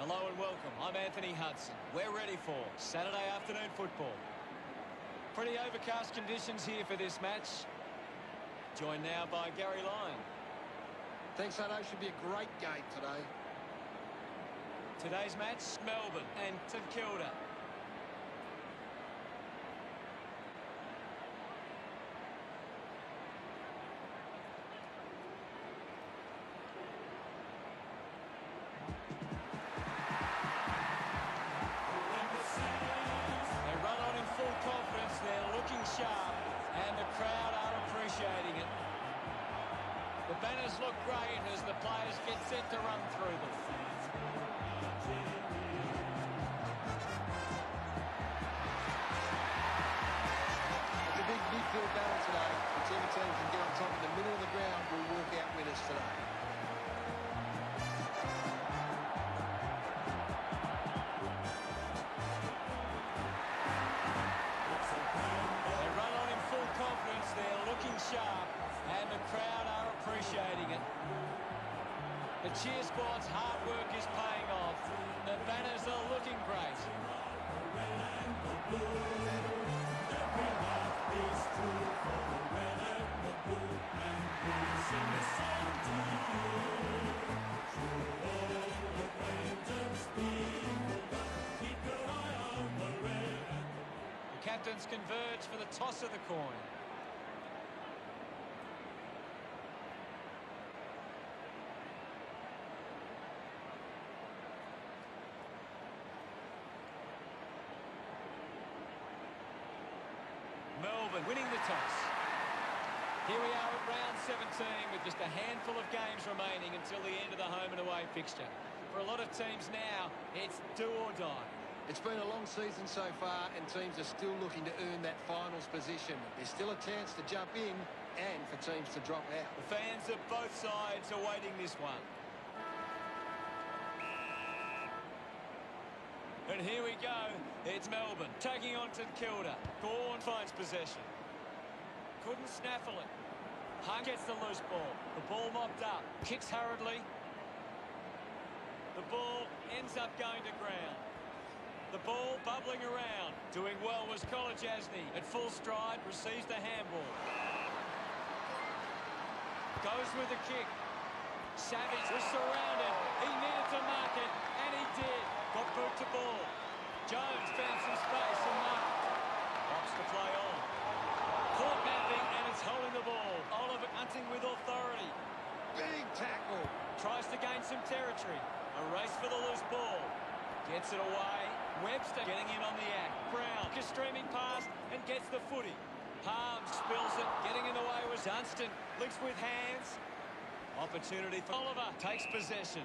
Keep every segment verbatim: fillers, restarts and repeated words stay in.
Hello and welcome. I'm Anthony Hudson. We're ready for Saturday afternoon football. Pretty overcast conditions here for this match. Joined now by Gary Lyon. Thanks, Hutto. Should be a great game today. Today's match, Melbourne and Kilda. Full confidence, they're looking sharp, and the crowd are appreciating it. The banners look great as the players get set to run through them. It's a big midfield battle today. Whichever team can get on top of the middle of the ground will walk out winners today. Confidence, they're looking sharp, and the crowd are appreciating it. The cheer squad's hard work is paying off. The banners are looking great. Captains converge for the toss of the coin. Melbourne winning the toss. Here we are at round seventeen with just a handful of games remaining until the end of the home and away fixture. For a lot of teams now, it's do or die. It's been a long season so far, and teams are still looking to earn that finals position. There's still a chance to jump in and for teams to drop out. The fans of both sides are waiting this one. And here we go. It's Melbourne taking on to Kilda. Gorn finds possession. Couldn't snaffle it. Hunt gets the loose ball. The ball mopped up. Kicks hurriedly. The ball ends up going to ground. The ball bubbling around. Doing well was College Asney. At full stride, receives the handball. Goes with the kick. Savage was surrounded. He needed to mark it, and he did. Got boot to ball. Jones found some space and marked. Pops the play on. Caught napping, and it's holding the ball. Oliver hunting with authority. Big tackle. Tries to gain some territory. A race for the loose ball. Gets it away. Webster getting in on the act. Brown is streaming past and gets the footy. Palms spills it. Getting in the way was Dunstan. Links with hands. Opportunity for Oliver. Takes possession.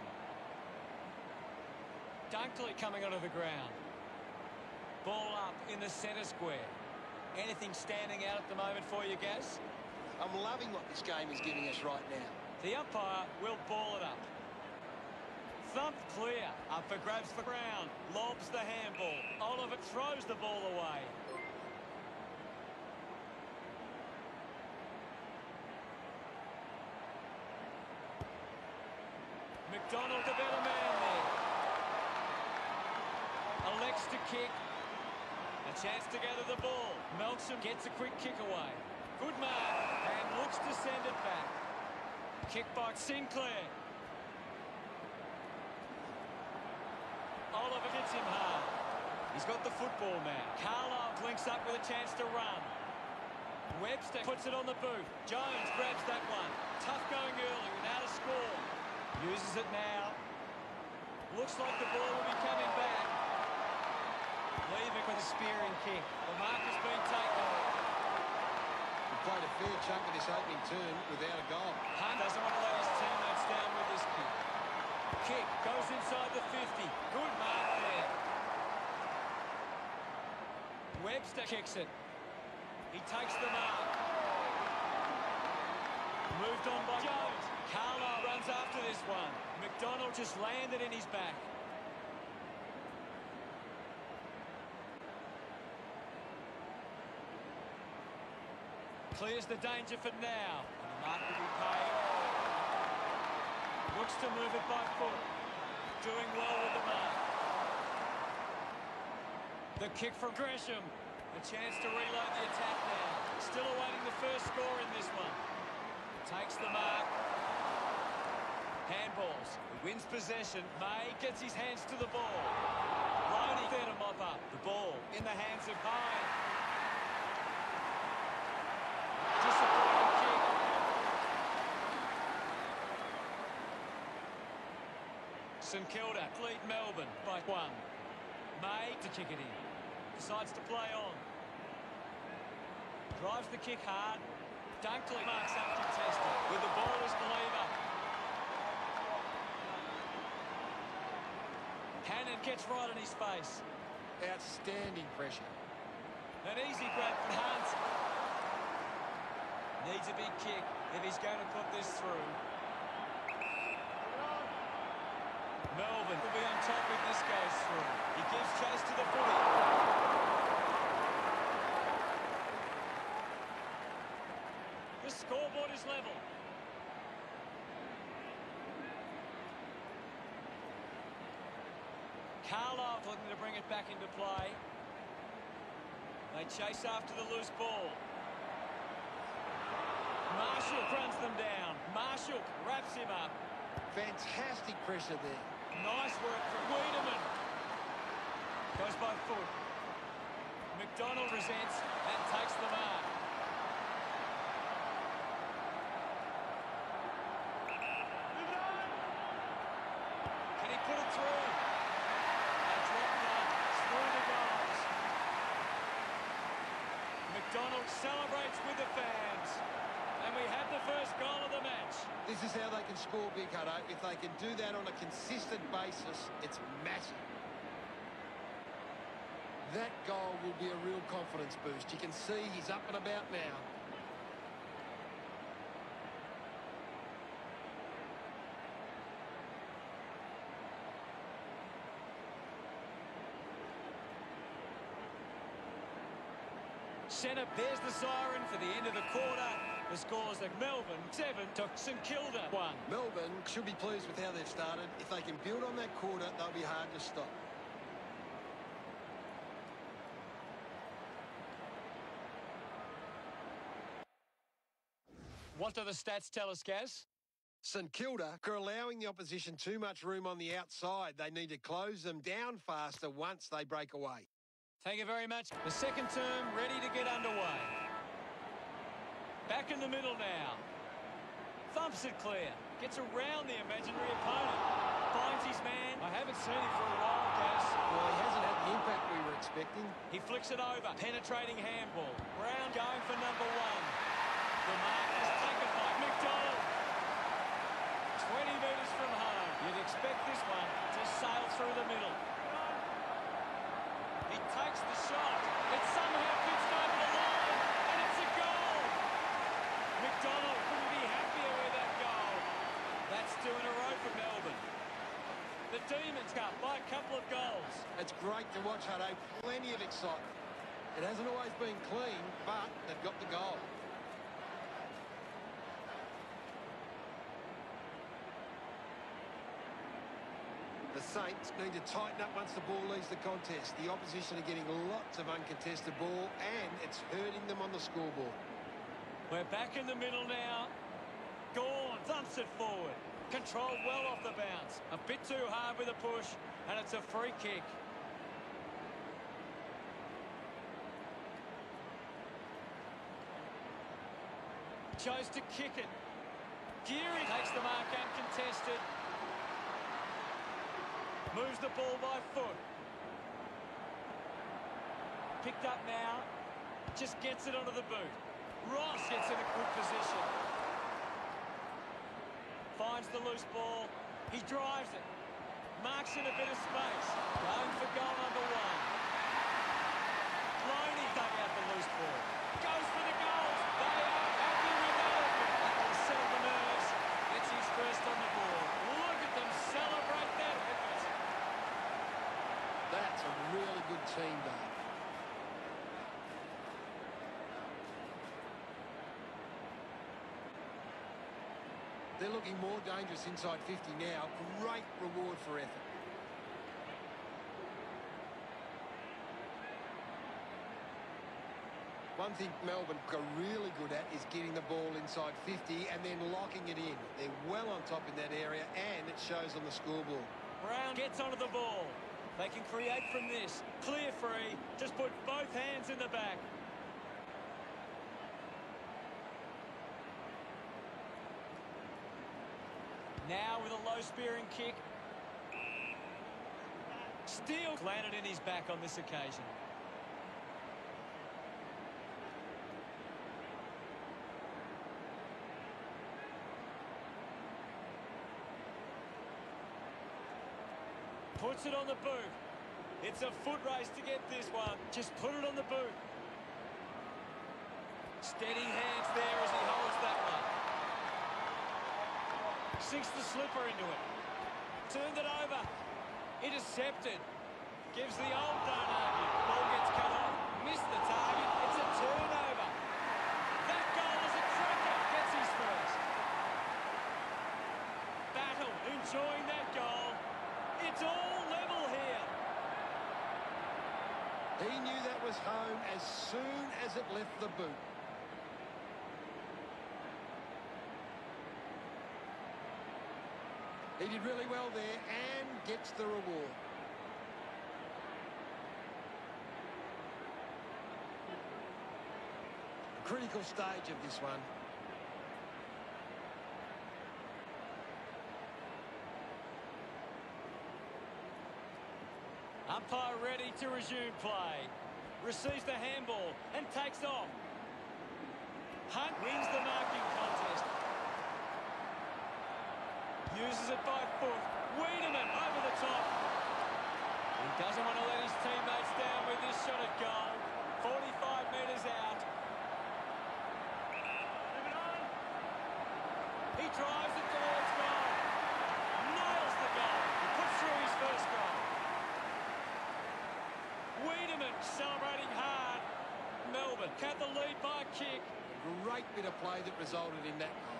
Dunkley coming onto the ground. Ball up in the centre square. Anything standing out at the moment for you, Gaz? I'm loving what this game is giving us right now. The umpire will ball it up. Thumped clear. Up for grabs for Brown. Lobs the handball. Oliver throws the ball away. McDonald, the better man there. Elects to kick. A chance to gather the ball. Melksham gets a quick kick away. Good mark. And looks to send it back. Kick by Sinclair. Oliver hits him hard. He's got the football now. Carlisle links up with a chance to run. Webster puts it on the boot. Jones grabs that one. Tough going early without a score. Uses it now. Looks like the ball will be coming back. Leaving with a spearing kick. The mark has been taken. He played a fair chunk of this opening turn without a goal. Hunt doesn't want to let his teammates down with this kick. Kick goes inside the fifty. Good mark there. Webster kicks it. He takes the mark. Moved on by Jones. Carlisle runs after this one. McDonald just landed in his back. Clears the danger for now. And the mark will be paid. Looks to move it by foot. doing well with the mark. The kick from Gresham. A chance to reload the attack now. Still awaiting the first score in this one. Takes the mark. Handballs. He wins possession. May gets his hands to the ball. Loney there to mop up. The ball in the hands of Hine. Disappointing kick. St Kilda lead Melbourne by one. May to kick it in. Decides to play on. Drives the kick hard. Dunkley marks up contested with the ball as the lever. Cannon gets right in his face. Outstanding pressure. An easy grab from Hunt. Needs a big kick if he's going to put this through. Melbourne will be on top if this goes through. He gives chase to the footy. The scoreboard is level. Carlisle looking to bring it back into play. They chase after the loose ball. Marshall runs them down. Marshall wraps him up. Fantastic pressure there. Nice work from Wiedemann. Goes by foot. McDonald presents and takes the mark. Can he put it through? They drop one through the goals. McDonald celebrates with the fans. And we have the first goal of the match. This is how they can score big, Hutto. If they can do that on a consistent basis, it's massive. That goal will be a real confidence boost. You can see he's up and about now. Centre, there's the siren for the end of the quarter. The scores at Melbourne, seven to St Kilda, one. Melbourne should be pleased with how they've started. If they can build on that quarter, they'll be hard to stop. What do the stats tell us, Gaz? St Kilda are allowing the opposition too much room on the outside. They need to close them down faster once they break away. Thank you very much. The second term ready to get underway. Back in the middle now. Thumps it clear. Gets around the imaginary opponent. Finds his man. I haven't seen him for a while, Gaz. Well, he hasn't had the impact we were expecting. He flicks it over. Penetrating handball. Brown going for number one. The mark is taken by McDonald. twenty metres from home. You'd expect this one to sail through the middle. He takes the shot. It somehow fits over the line. And it's a goal. McDonald couldn't be happier with that goal. That's two in a row for Melbourne. The Demons up by a couple of goals. It's great to watch, Hutto. Plenty of excitement. It hasn't always been clean, but they've got the goal. The Saints need to tighten up once the ball leaves the contest. The opposition are getting lots of uncontested ball, and it's hurting them on the scoreboard. We're back in the middle now. Gawn thumps it forward. Controlled well off the bounce. A bit too hard with a push, and it's a free kick. Chose to kick it. Geary takes the mark uncontested. Moves the ball by foot. Picked up now. Just gets it onto the boot. Ross gets in a good position. Finds the loose ball. He drives it. Marks in a bit of space. Going for goal number one. Loney dug out the loose ball. Goes for the goals. They are happy with that. That will settle the nerves. Gets his first on the board. Look at them celebrate that effort. That's a really good team, Dave. They're looking more dangerous inside fifty now. Great reward for effort. One thing Melbourne are really good at is getting the ball inside fifty and then locking it in. They're well on top in that area, and it shows on the scoreboard. Brown gets onto the ball. They can create from this. Clear free. Just put both hands in the back. Now with a low spearing kick. Steele landed in his back on this occasion. Puts it on the boot. It's a foot race to get this one. Just put it on the boot. Steady hands there as he holds that one. Sinks the slipper into it. Turned it over. Intercepted. Gives the old don't argue. Ball gets cut off. Missed the target. It's a turnover. That goal is a cracker. Gets his first. Battle. Enjoying that goal. It's all level here. He knew that was home as soon as it left the boot. He did really well there and gets the reward. Critical stage of this one. Umpire ready to resume play. Receives the handball and takes off. Hunt wins the marking contest. Uses it by foot. Wiedemann over the top. He doesn't want to let his teammates down with this shot at goal. forty-five metres out. Moving on. He drives it towards goal. Nails the goal. He puts through his first goal. Wiedemann celebrating hard. Melbourne had the lead by a kick. A great bit of play that resulted in that goal.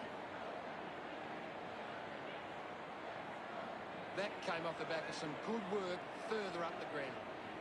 That came off the back of some good work further up the ground.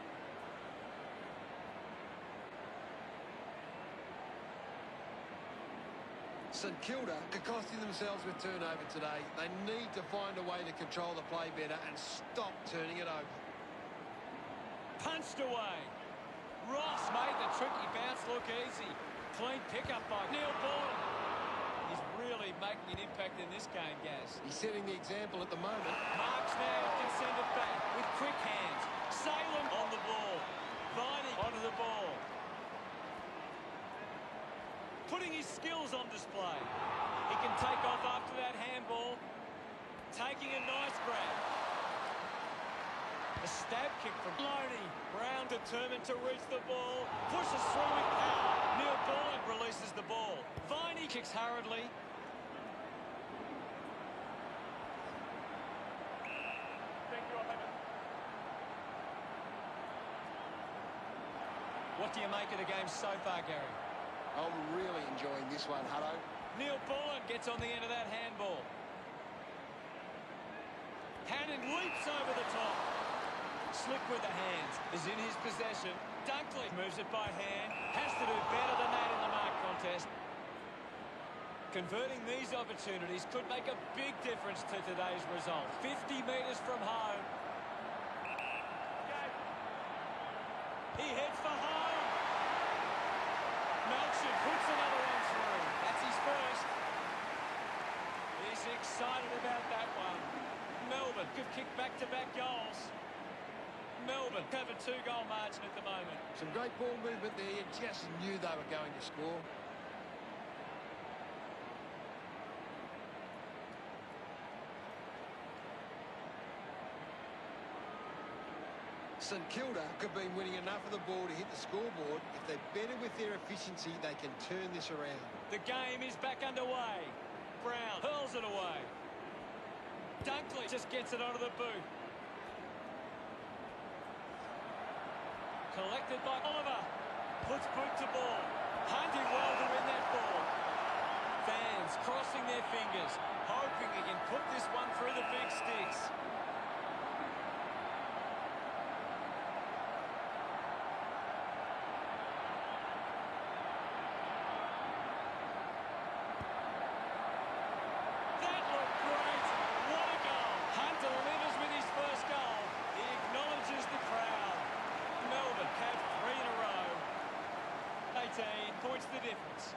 St Kilda are costing themselves with turnover today. They need to find a way to control the play better and stop turning it over. Punched away. Ross made the tricky bounce look easy. Clean pickup by Neil Bourne. He's really making an impact in this game, Gaz. He's setting the example at the moment. Marks now can send it back with quick hands. Salem on the ball. Viney onto the ball. Putting his skills on display. He can take off after that handball. Taking a nice grab. A stab kick from Loney. Brown determined to reach the ball. Pushes through with power. Neil Bourne releases the ball. Viney kicks hurriedly. Thank you, what do you make of the game so far, Gary? I'm really enjoying this one, Hutto. Neil Bourne gets on the end of that handball. Hannon leaps over the top. Slick with the hands is in his possession. Dunkley moves it by hand. Has to do better than that in the mark contest. Converting these opportunities could make a big difference to today's result. fifty metres from home. He heads for home. Melchett puts another one through. That's his first. He's excited about that one. Melbourne could kick back-to-back goals. Melbourne have a two-goal margin at the moment. Some great ball movement there. You just knew they were going to score. St Kilda have been winning enough of the ball to hit the scoreboard. If they're better with their efficiency, they can turn this around. The game is back underway. Brown hurls it away. Dunkley just gets it onto the boot. Collected by Oliver. Puts boot to ball. Hunting well to win that ball. Fans crossing their fingers, hoping he can put this one through the big sticks. What's the difference?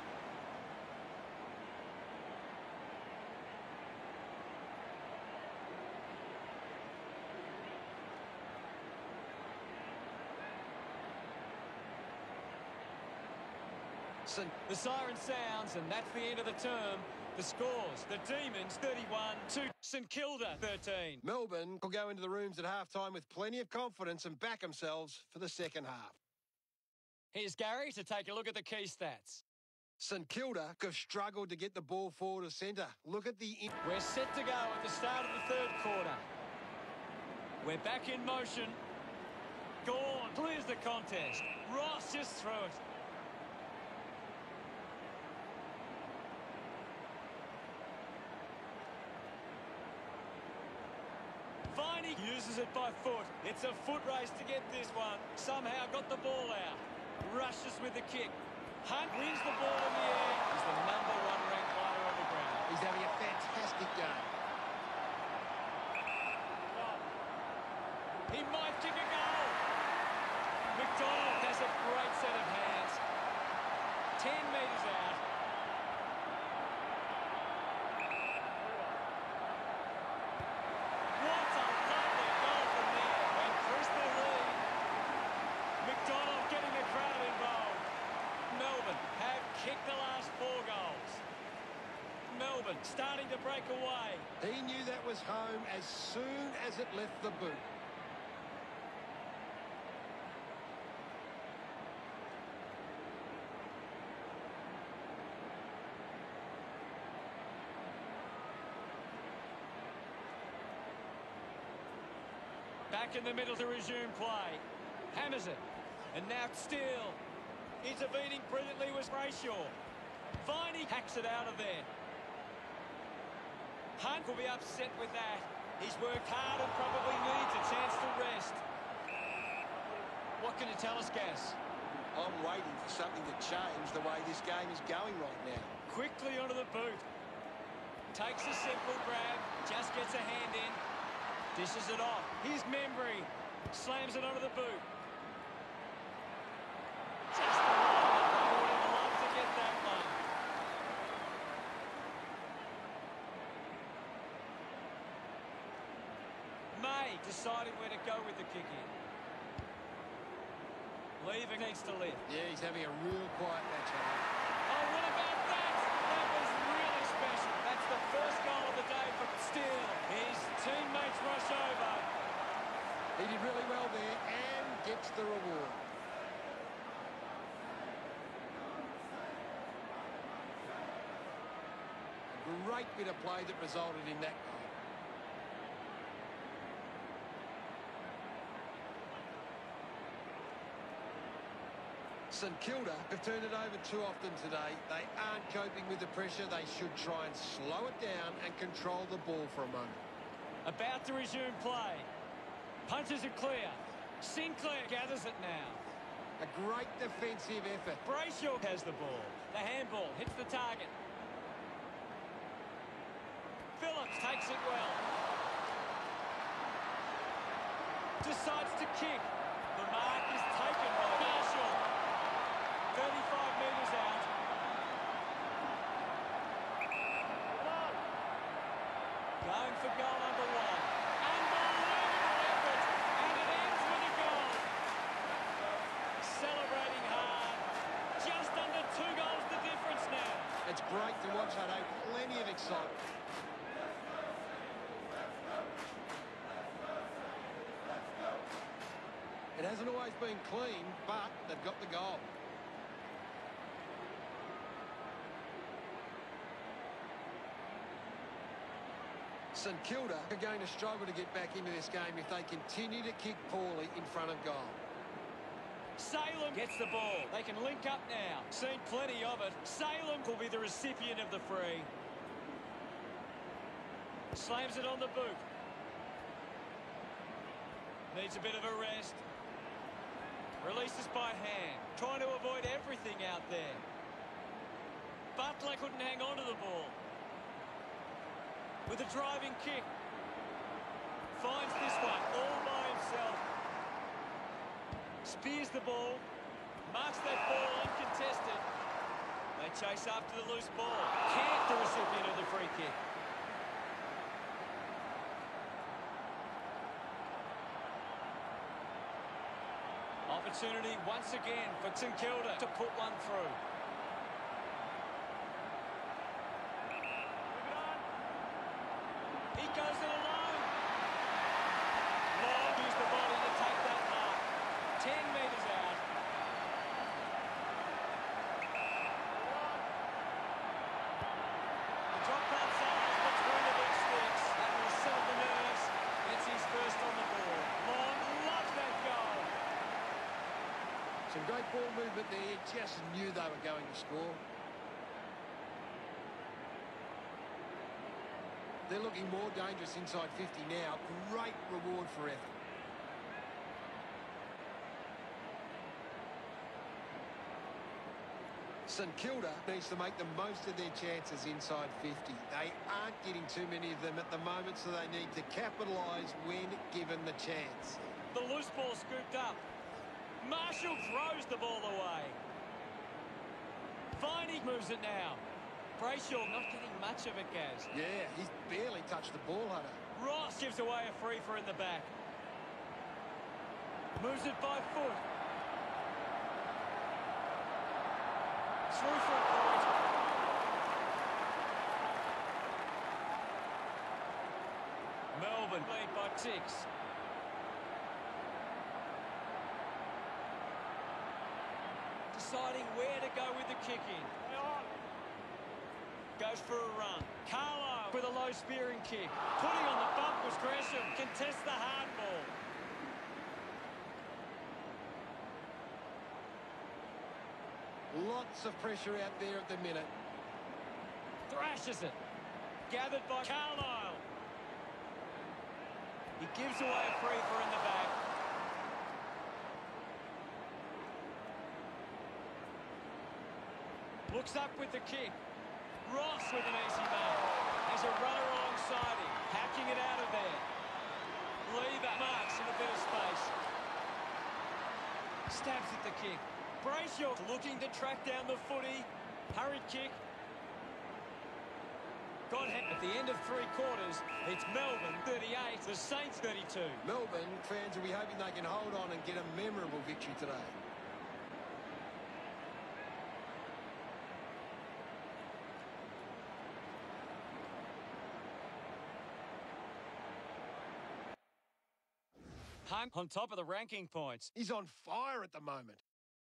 The siren sounds, and that's the end of the term. The scores, the Demons thirty-one to St Kilda thirteen. Melbourne will go into the rooms at half-time with plenty of confidence and back themselves for the second half. Here's Gary to take a look at the key stats. St Kilda have struggled to get the ball forward of centre. Look at the... We're set to go at the start of the third quarter. We're back in motion. Gorn clears the contest. Ross just through it. Viney uses it by foot. It's a foot race to get this one. Somehow got the ball out. Rushes with the kick. Hunt wins the ball in the air. He's the number one ranked player on the ground. He's having a fantastic game. He might kick a goal. McDonald has a great set of hands. Ten metres out. What a lovely goal from there. Increase the lead. McDonald getting the crowd involved. Melbourne have kicked the last four goals. Melbourne starting to break away. He knew that was home as soon as it left the boot. Back in the middle to resume play. Hammers it. And now still. Intervening brilliantly was Brayshaw. Viney hacks it out of there. Hunt will be upset with that. He's worked hard and probably needs a chance to rest. What can you tell us, Gas? I'm waiting for something to change the way this game is going right now. Quickly onto the boot. Takes a simple grab. Just gets a hand in. Dishes it off. Here's Membry. Slams it onto the boot. Just the line. I would have loved to get that one. May deciding where to go with the kick in. Leaving needs to live. Yeah, he's having a real quiet match. Oh, what about that? That was really special. That's the first goal of the day for Steele. His teammates rush over. He did really well there and gets the reward. A great bit of play that resulted in that goal. St Kilda have turned it over too often today. They aren't coping with the pressure. They should try and slow it down and control the ball for a moment. About to resume play. Punches it clear. Sinclair gathers it now. A great defensive effort. Brayshaw has the ball. The handball hits the target. Phillips takes it well. Decides to kick. The mark is taken by Marshall. thirty-five metres out. Going for goal number one. Unbelievable effort, and it ends with a goal. Celebrating hard. Just under two goals the difference now. It's great to watch, Hutto. Plenty of excitement. It hasn't always been clean, but they've got the goal. St Kilda are going to struggle to get back into this game if they continue to kick poorly in front of goal. Salem gets the ball. They can link up now. Seen plenty of it. Salem will be the recipient of the free. Slams it on the boot. Needs a bit of a rest. Releases by hand. Trying to avoid everything out there. Butler couldn't hang on to the ball. With a driving kick. Finds this one all by himself. Spears the ball. Marks that ball uncontested. They chase after the loose ball. Can't the recipient of the free kick. Opportunity once again for St Kilda to put one through. He goes it alone. Long used the body to take that mark. Ten metres out. The drop pass size between the big sticks. That will settle the nerves. Gets his first on the ball. Long loves that goal. Some great ball movement there. You just knew they were going to score. They're looking more dangerous inside fifty now. Great reward for effort. St Kilda needs to make the most of their chances inside fifty. They aren't getting too many of them at the moment, so they need to capitalise when given the chance. The loose ball scooped up. Marshall throws the ball away. Viney moves it now. Brayshaw not getting much of it, Gaz. Yeah, he's barely touched the ball, Hunter. Ross gives away a free for in the back. Moves it by foot. Through for a point. Melbourne lead by six. Deciding where to go with the kick in. Goes for a run. Carlisle with a low spearing kick. Putting on the bump was Gresham. Contests the hard ball. Lots of pressure out there at the minute. Thrashes it. Gathered by Carlisle. He gives away a free for in the back. Looks up with the kick. Ross with an easy mark. There's a runner alongside him. Hacking it out of there. Lever marks in a bit of space. Stabs at the kick. Brayshaw looking to track down the footy. Hurried kick. Got hit at the end of three quarters. It's Melbourne thirty-eight, the Saints thirty-two. Melbourne fans will be hoping they can hold on and get a memorable victory today. Hunt on top of the ranking points. He's on fire at the moment.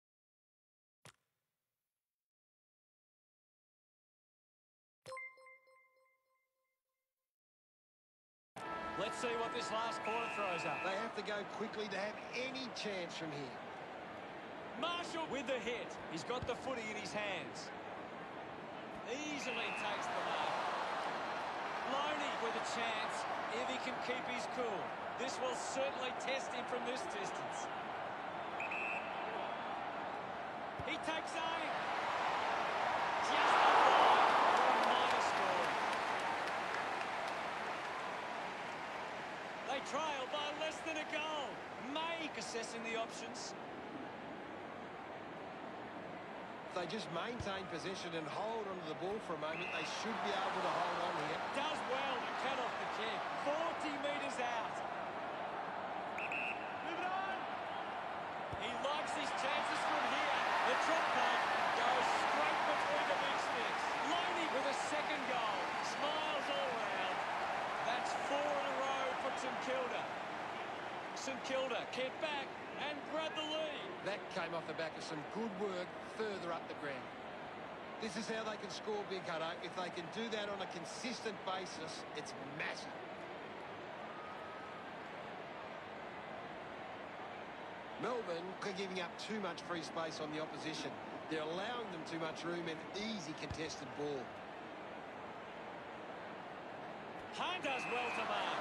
Let's see what this last quarter throws up. They have to go quickly to have any chance from here. Marshall with the hit. He's got the footy in his hands. Easily takes the mark. Loney with a chance if he can keep his cool. This will certainly test him from this distance. He takes aim. Just the line for a minor score. They trail by less than a goal. Make assessing the options. If they just maintain possession and hold onto the ball for a moment, they should be able to hold on here. Does well to cut off the kick. forty metres out. He likes his chances from here. The drop punt goes straight between the big sticks. Loney with a second goal. Smiles all round. That's four in a row for St Kilda. St Kilda get back and grab the lead. That came off the back of some good work further up the ground. This is how they can score big, Hutto. If they can do that on a consistent basis, it's massive. Melbourne are giving up too much free space on the opposition. They're allowing them too much room and easy contested ball. Hunt does well to mark.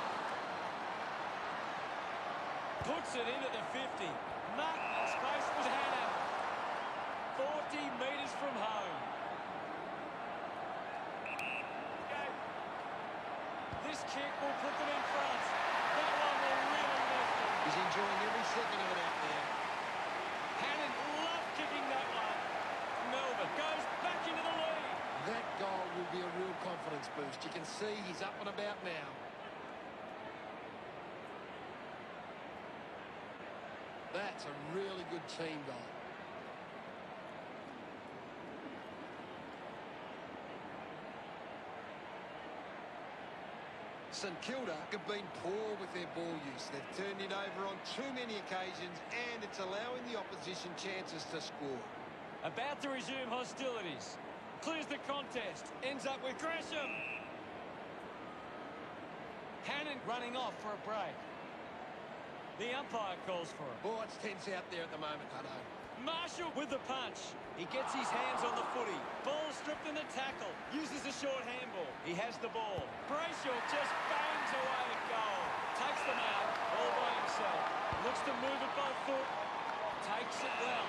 Puts it into the fifty. Mark in space was Hannah. forty metres from home. This kick will put them in front. That one will really lift them. He's enjoying every second of it out there. Hannon loved kicking that one. Melbourne goes back That goal will be a real confidence boost. You can see he's up and about now. That's a really good team goal. St Kilda have been poor with their ball use. They've turned it over on too many occasions, and it's allowing the opposition chances to score. About to resume hostilities. Clears the contest. Ends up with Gresham. Hannon running off for a break. The umpire calls for it. Oh, it's tense out there at the moment, Hutto. Marshall with the punch. He gets his hands on the footy. Ball stripped in the tackle. Uses a short handball. He has the ball. Brayshaw just bangs away at goal. Takes them out all by himself. Looks to move it by foot. Takes it well.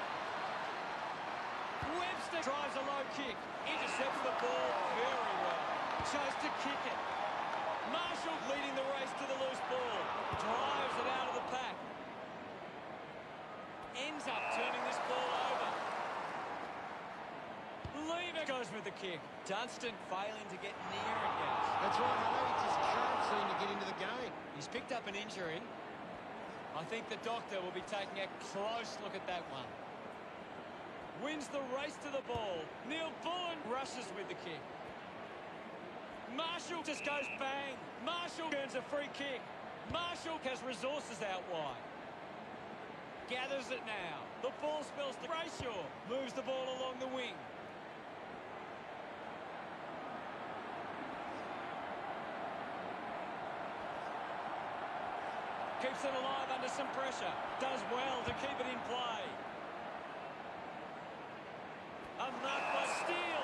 Webster drives a low kick. Intercepts the ball very well. Chose to kick it. Marshall leading the race to the loose ball. Drives it out of the pack. Ends up turning this ball over. Lever goes with the kick. Dunstan failing to get near it, guys. That's right, Hutto. He just can't seem to get into the game. He's picked up an injury. I think the doctor will be taking a close look at that one. Wins the race to the ball. Neil Bullen rushes with the kick. Marshall just goes bang. Marshall earns a free kick. Marshall has resources out wide. Gathers it now. The ball spills to Brayshaw. Moves the ball along the wing. Keeps it alive under some pressure. Does well to keep it in play. A mark by Steele.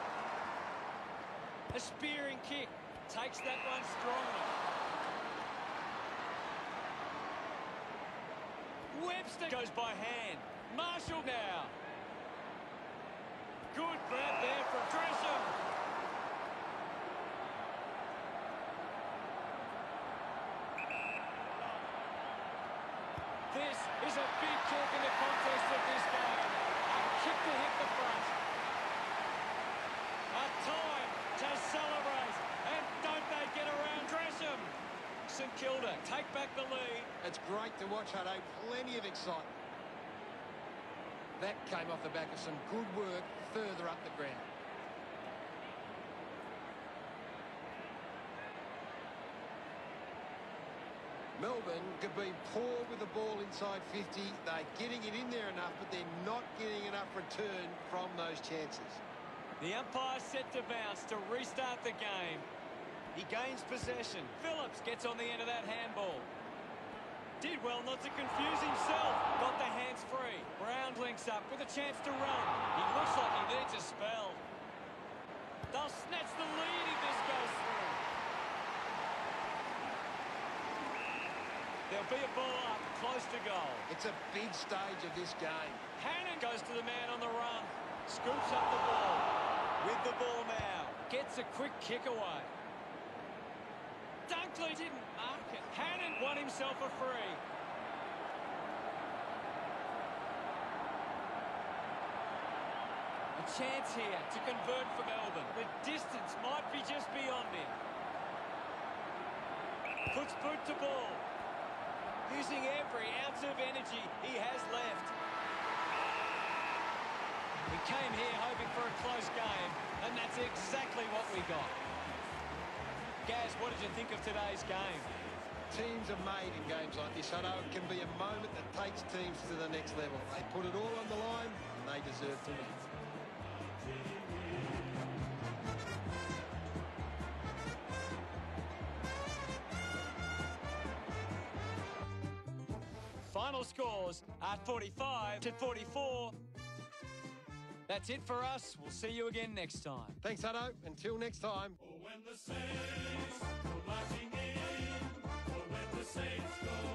A spearing kick. Takes that one strongly. Webster goes by hand. Marshall now. Good grab there from Gresham. This is a big kick in the context of this game. A kick to hit the front. A time to celebrate. And don't they get around Gresham? St Kilda take back the lead. It's great to watch, Hutto. Plenty of excitement. That came off the back of some good work further up the ground. Melbourne could be poor with the ball inside fifty. They're getting it in there enough, but they're not getting enough return from those chances. The umpire set to bounce to restart the game. He gains possession. Phillips gets on the end of that handball. Did well not to confuse himself. Got the hands free. Brown links up with a chance to run. He looks like he needs a spell. They'll snatch the lead if this goes through. There'll be a ball up, close to goal. It's a big stage of this game. Hannon goes to the man on the run. Scoops up the ball. With the ball now. Gets a quick kick away. Dunkley didn't mark it. Hannon won himself a free. A chance here to convert for Melbourne. The distance might be just beyond him. Puts boot to ball. Using every ounce of energy he has left. We came here hoping for a close game, and that's exactly what we got. Gaz, what did you think of today's game? Teams are made in games like this, Hutto. It can be a moment that takes teams to the next level. They put it all on the line, and they deserve to win. Final scores are forty-five to forty-four. That's it for us. We'll see you again next time. Thanks, Hutto. Until next time. Oh, when the Saints go marching in, oh, when the Saints go